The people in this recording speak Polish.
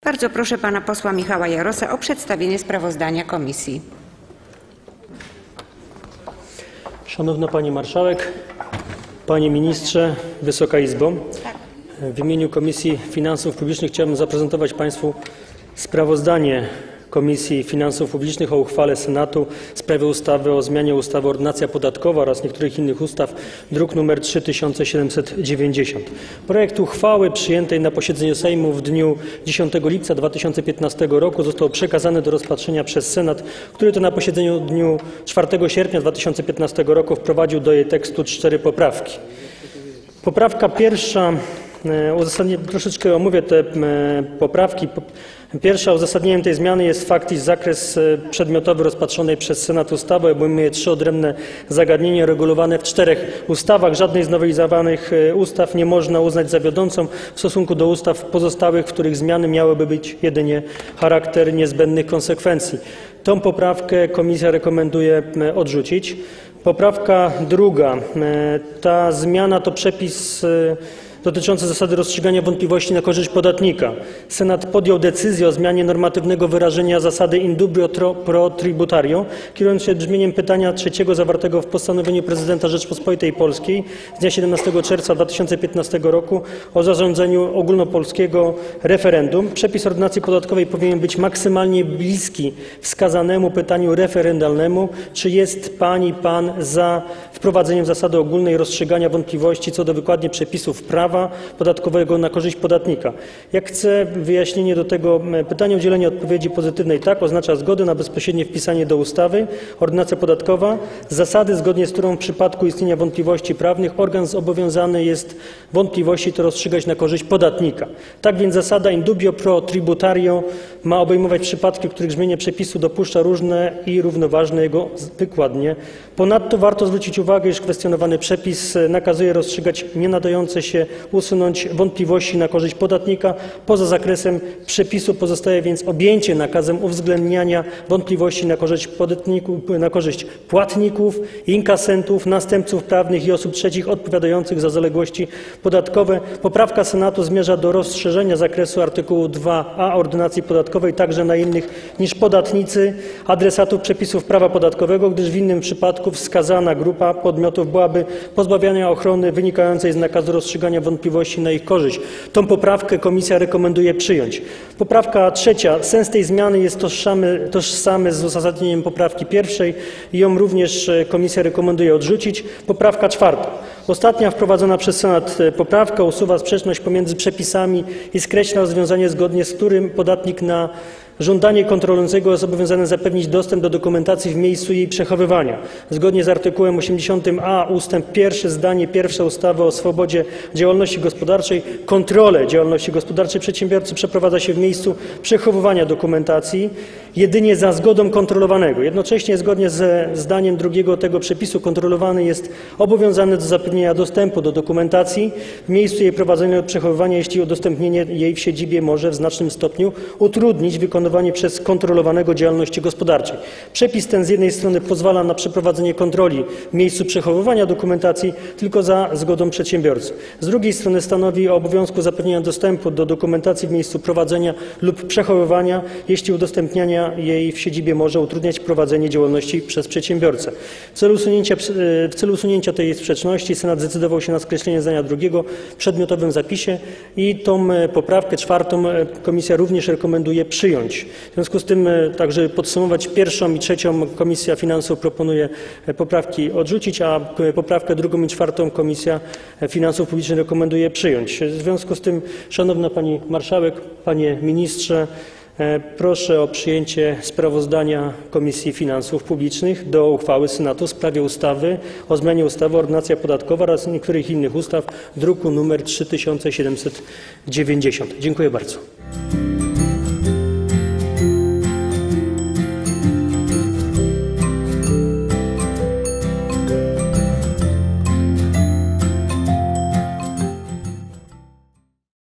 Bardzo proszę pana posła Michała Jarosa o przedstawienie sprawozdania komisji. Szanowna Pani Marszałek, Panie Ministrze, Wysoka Izbo. W imieniu Komisji Finansów Publicznych chciałbym zaprezentować Państwu sprawozdanie Komisji Finansów Publicznych o uchwale Senatu w sprawie ustawy o zmianie ustawy Ordynacja podatkowa oraz niektórych innych ustaw, druk nr 3790. Projekt uchwały przyjętej na posiedzeniu Sejmu w dniu 10 lipca 2015 roku został przekazany do rozpatrzenia przez Senat, który to na posiedzeniu w dniu 4 sierpnia 2015 roku wprowadził do jej tekstu 4 poprawki. Poprawka pierwsza, troszeczkę omówię te poprawki. Pierwsza uzasadnieniem tej zmiany jest fakt, iż zakres przedmiotowy rozpatrzonej przez Senat ustawy obejmuje 3 odrębne zagadnienia regulowane w 4 ustawach. Żadnej z nowelizowanych ustaw nie można uznać za wiodącą w stosunku do ustaw pozostałych, w których zmiany miałyby być jedynie charakter niezbędnych konsekwencji. Tą poprawkę komisja rekomenduje odrzucić. Poprawka druga. Ta zmiana to przepis dotyczący zasady rozstrzygania wątpliwości na korzyść podatnika. Senat podjął decyzję o zmianie normatywnego wyrażenia zasady in dubio pro tributario, kierując się brzmieniem pytania 3 zawartego w postanowieniu prezydenta Rzeczypospolitej Polskiej z dnia 17 czerwca 2015 roku o zarządzeniu ogólnopolskiego referendum. Przepis ordynacji podatkowej powinien być maksymalnie bliski wskazanemu pytaniu referendalnemu, czy jest pani, pan za wprowadzeniem zasady ogólnej rozstrzygania wątpliwości co do wykładni przepisów prawa podatkowego na korzyść podatnika. Jak chcę wyjaśnienie do tego pytania, udzielenie odpowiedzi pozytywnej tak oznacza zgodę na bezpośrednie wpisanie do ustawy Ordynacja podatkowa zasady, zgodnie z którą w przypadku istnienia wątpliwości prawnych organ zobowiązany jest wątpliwości to rozstrzygać na korzyść podatnika. Tak więc zasada in dubio pro tributario ma obejmować przypadki, w których brzmienie przepisu dopuszcza różne i równoważne jego wykładnie. Ponadto warto zwrócić uwagę, iż kwestionowany przepis nakazuje rozstrzygać nienadające się usunąć wątpliwości na korzyść podatnika. Poza zakresem przepisu pozostaje więc objęcie nakazem uwzględniania wątpliwości na korzyść płatników, inkasentów, następców prawnych i osób trzecich odpowiadających za zaległości podatkowe. Poprawka Senatu zmierza do rozszerzenia zakresu artykułu 2a Ordynacji podatkowej także na innych niż podatnicy adresatów przepisów prawa podatkowego, gdyż w innym przypadku wskazana grupa podmiotów byłaby pozbawiana ochrony wynikającej z nakazu rozstrzygania wątpliwości na ich korzyść. Tą poprawkę komisja rekomenduje przyjąć. Poprawka trzecia. Sens tej zmiany jest tożsamy z uzasadnieniem poprawki pierwszej i ją również komisja rekomenduje odrzucić. Poprawka czwarta. Ostatnia wprowadzona przez Senat poprawka usuwa sprzeczność pomiędzy przepisami i skreśla rozwiązanie, zgodnie z którym podatnik na żądanie kontrolującego jest zobowiązany zapewnić dostęp do dokumentacji w miejscu jej przechowywania. Zgodnie z artykułem 80a ustęp 1 zdanie pierwsze ustawy o swobodzie działalności gospodarczej kontrolę działalności gospodarczej przedsiębiorcy przeprowadza się w miejscu przechowywania dokumentacji jedynie za zgodą kontrolowanego. Jednocześnie zgodnie ze zdaniem drugiego tego przepisu kontrolowany jest obowiązany do zapewnienia dostępu do dokumentacji w miejscu jej prowadzenia lub przechowywania, jeśli udostępnienie jej w siedzibie może w znacznym stopniu utrudnić wykonywanie przez kontrolowanego działalności gospodarczej. Przepis ten z jednej strony pozwala na przeprowadzenie kontroli w miejscu przechowywania dokumentacji tylko za zgodą przedsiębiorcy. Z drugiej strony stanowi o obowiązku zapewnienia dostępu do dokumentacji w miejscu prowadzenia lub przechowywania, jeśli udostępniania jej w siedzibie może utrudniać prowadzenie działalności przez przedsiębiorcę. W celu usunięcia tej sprzeczności Senat zdecydował się na skreślenie zdania drugiego w przedmiotowym zapisie i tą poprawkę czwartą komisja również rekomenduje przyjąć. W związku z tym, także podsumować pierwszą i trzecią Komisja Finansów proponuje poprawki odrzucić, a poprawkę drugą i czwartą Komisja Finansów Publicznych rekomenduje przyjąć. W związku z tym, Szanowna Pani Marszałek, Panie Ministrze, proszę o przyjęcie sprawozdania Komisji Finansów Publicznych do uchwały Senatu w sprawie ustawy o zmianie ustawy Ordynacja podatkowa oraz niektórych innych ustaw, druku nr 3790. Dziękuję bardzo.